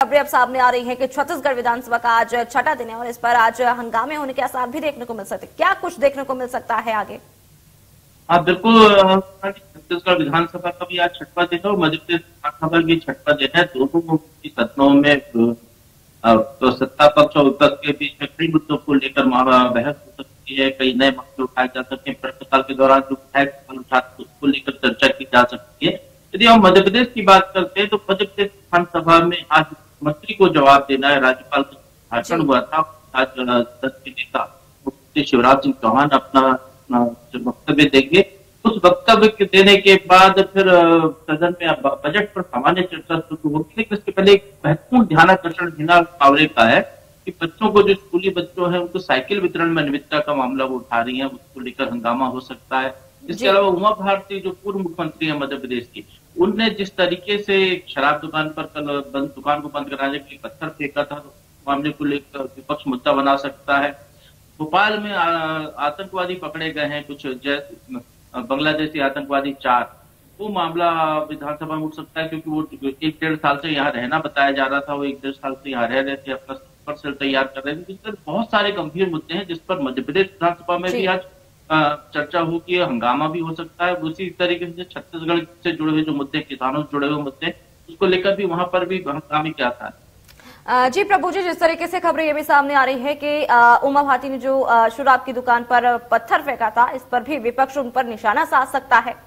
खबरें अब सामने आ रही हैं कि छत्तीसगढ़ विधानसभा का आज छठा दिन है और इस पर आज हंगामे होने के आसार भी देखने को मिल सकते, क्या कुछ देखने को मिल सकता है आगे? हाँ बिल्कुल, छत्तीसगढ़ विधानसभा का भी आज छठवां दिन है और मध्य प्रदेश विधानसभा भी छठवां दिन है। दोनों की सदनों में तो सत्ता पक्ष और विपक्ष के बीच में कई मुद्दों को लेकर बहस हो सकती है, कई नए मसले उठाए जा सकते हैं। प्रश्नकाल के दौरान जो विधायक सवाल उठाते हैं उसको लेकर चर्चा की जा सकती है। यदि हम मध्य प्रदेश की बात करते हैं तो मध्य प्रदेश विधानसभा में आज मुख्यमंत्री को जवाब देना है। राज्यपाल का भाषण हुआ था, आज सदन के नेता मुख्यमंत्री शिवराज सिंह चौहान अपना वक्तव्य देंगे। उस वक्तव्य के देने के बाद फिर सदन में बजट पर सामान्य चर्चा शुरू होगी, लेकिन इसके पहले एक महत्वपूर्ण ध्यानाकर्षण हिना कांवरे का है कि बच्चों को, जो स्कूली बच्चों हैं उनको साइकिल वितरण में अनियमितता का मामला वो उठा रही है, उसको लेकर हंगामा हो सकता है। इसके अलावा उमा भारती जो पूर्व मुख्यमंत्री है मध्य प्रदेश की, उनने जिस तरीके से शराब दुकान पर कल दुकान को बंद कराने के लिए पत्थर फेंका था, तो मामले को लेकर विपक्ष मुद्दा बना सकता है। भोपाल में आतंकवादी पकड़े गए हैं कुछ बांग्लादेशी आतंकवादी 4, वो मामला विधानसभा में उठ सकता है क्योंकि वो 1-1.5 साल से यहाँ रहना बताया जा रहा था। वो 1-1.5 साल से यहाँ रह रहे थे, अपना सुपर सेल तैयार कर रहे थे। जिस पर बहुत सारे गंभीर मुद्दे हैं जिस पर मध्य प्रदेश विधानसभा में भी आज चर्चा होगी, हंगामा भी हो सकता है। उसी तरीके से छत्तीसगढ़ से जुड़े हुए जो मुद्दे, किसानों से जुड़े हुए मुद्दे, उसको लेकर भी वहां पर भी हंगामे क्या था। जी प्रभु जी, जिस तरीके से खबरें ये भी सामने आ रही है कि उमा भारती ने जो शराब की दुकान पर पत्थर फेंका था, इस पर भी विपक्ष उन पर निशाना साध सकता है।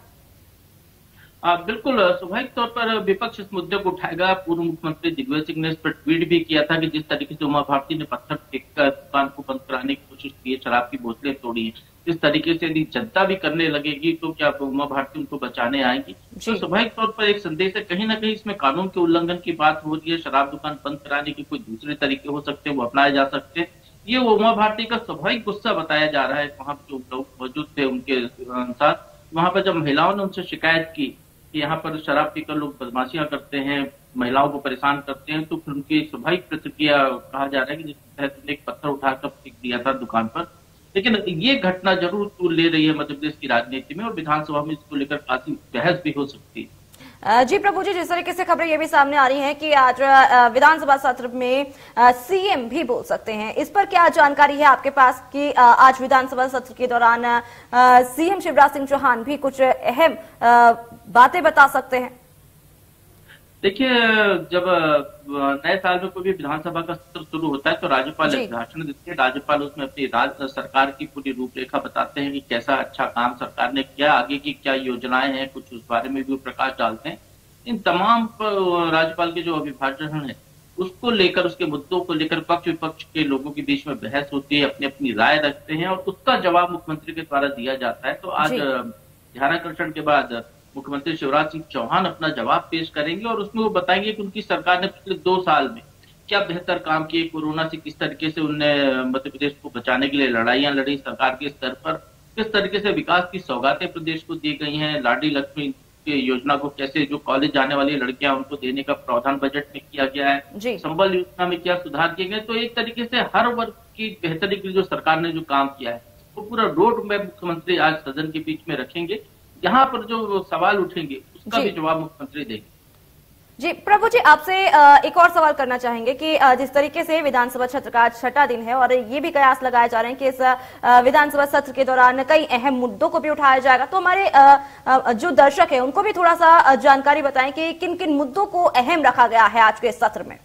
बिल्कुल, स्वाभाविक तौर पर विपक्ष इस मुद्दे को उठाएगा। पूर्व मुख्यमंत्री दिग्विजय सिंह ने इस पर ट्वीट भी किया था कि जिस तरीके से उमा भारती ने पत्थर फेंककर दुकान को बंद कराने की कोशिश की है, शराब की बोतलें तोड़ी है, इस तरीके से यदि जनता भी करने लगेगी तो क्या उमा भारती उनको बचाने आएंगी? तो स्वाभाविक तौर पर एक संदेश है, कहीं ना कहीं इसमें कानून के उल्लंघन की बात हो रही है। शराब दुकान बंद कराने के कोई दूसरे तरीके हो सकते हैं, वो अपनाए जा सकते हैं। ये उमा भारती का स्वाभाविक गुस्सा बताया जा रहा है। वहां पर जो लोग मौजूद थे उनके अनुसार, वहां पर जब महिलाओं ने उनसे शिकायत की कि यहाँ पर शराब पीकर लोग बदमाशियां करते हैं, महिलाओं को परेशान करते हैं, तो फिर उनकी स्वाभाविक प्रतिक्रिया कहा जा रहा है कि जिस तहत एक पत्थर उठाकर फेंक दिया था दुकान पर। लेकिन ये घटना जरूर तूल ले रही है मध्य प्रदेश की राजनीति में और विधानसभा में इसको लेकर काफी बहस भी हो सकती है। जी प्रभु जी, जिस तरीके से खबरें ये भी सामने आ रही हैं कि आज विधानसभा सत्र में सीएम भी बोल सकते हैं, इस पर क्या जानकारी है आपके पास कि आज विधानसभा सत्र के दौरान सीएम शिवराज सिंह चौहान भी कुछ अहम बातें बता सकते हैं? देखिए, जब नए साल में कोई भी विधानसभा का सत्र शुरू होता है तो राज्यपाल भाषण देते हैं। राज्यपाल उसमें अपनी सरकार की पूरी रूपरेखा बताते हैं कि कैसा अच्छा काम सरकार ने किया, आगे की क्या योजनाएं हैं, कुछ उस बारे में भी प्रकाश डालते हैं। इन तमाम राज्यपाल के जो अभिभाषण है उसको लेकर, उसके मुद्दों को लेकर पक्ष विपक्ष के लोगों के बीच में बहस होती है, अपनी अपनी राय रखते हैं और उसका जवाब मुख्यमंत्री के द्वारा दिया जाता है। तो आज ध्यानाकर्षण के बाद मुख्यमंत्री शिवराज सिंह चौहान अपना जवाब पेश करेंगे और उसमें वो बताएंगे कि उनकी सरकार ने पिछले 2 साल में क्या बेहतर काम किए, कोरोना से किस तरीके से उनने मध्य प्रदेश को बचाने के लिए लड़ाइयां लड़ी सरकार के स्तर पर, किस तरीके से विकास की सौगातें प्रदेश को दी गई हैं, लाडली लक्ष्मी की योजना को कैसे जो कॉलेज जाने वाली लड़कियां उनको देने का प्रावधान बजट में किया गया है, संबल योजना में क्या सुधार किए गए। तो एक तरीके से हर वर्ग की बेहतरी के लिए जो सरकार ने जो काम किया है वो पूरा रोड मैप मुख्यमंत्री आज सदन के बीच में रखेंगे। यहाँ पर जो सवाल उठेंगे उसका भी जवाब मुख्यमंत्री देंगे। जी प्रभु जी, आपसे एक और सवाल करना चाहेंगे कि जिस तरीके से विधानसभा सत्र का आज छठा दिन है और ये भी कयास लगाए जा रहे हैं कि इस विधानसभा सत्र के दौरान कई अहम मुद्दों को भी उठाया जाएगा, तो हमारे जो दर्शक है उनको भी थोड़ा सा जानकारी बताएं कि किन किन मुद्दों को अहम रखा गया है आज के सत्र में।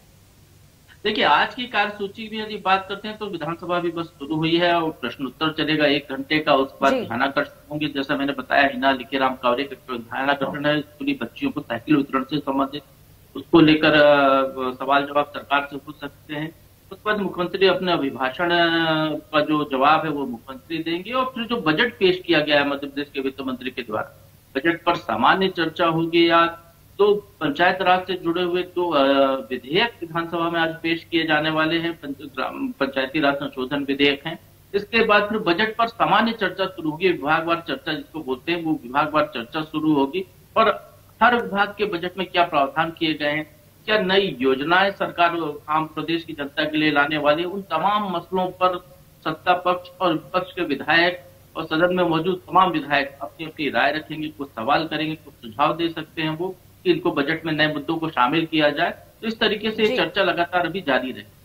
देखिए, आज की कार्यसूची में यदि बात करते हैं तो विधानसभा भी बस शुरू हुई है और प्रश्नोत्तर चलेगा 1 घंटे का। उसके बाद ध्यानाकर्षण होंगे, जैसा मैंने बताया, हिना लिखेराम कांवरे का ध्यानाकर्षण है स्कूली बच्चियों को साइकिल वितरण से संबंधित, उसको लेकर सवाल जवाब सरकार से हो सकते हैं। उसके बाद मुख्यमंत्री अपने अभिभाषण का जो जवाब है वो मुख्यमंत्री देंगे और फिर जो बजट पेश किया गया है मध्य प्रदेश के वित्त मंत्री के द्वारा, बजट पर सामान्य चर्चा होगी। या तो पंचायत राज से जुड़े हुए 2 विधेयक विधानसभा में आज पेश किए जाने वाले हैं, पंचायती राज संशोधन विधेयक हैं। इसके बाद फिर बजट पर सामान्य चर्चा शुरू होगी, विभागवार चर्चा जिसको बोलते हैं, वो विभागवार चर्चा शुरू होगी और हर विभाग के बजट में क्या प्रावधान किए गए हैं, क्या नई योजनाएं सरकार आम प्रदेश की जनता के लिए लाने वाली है, उन तमाम मसलों पर सत्ता पक्ष और विपक्ष के विधायक और सदन में मौजूद तमाम विधायक अपनी अपनी राय रखेंगे, कुछ सवाल करेंगे, कुछ सुझाव दे सकते हैं वो। कि इनको बजट में नए मुद्दों को शामिल किया जाए। तो इस तरीके से जी। चर्चा लगातार अभी जारी रहे।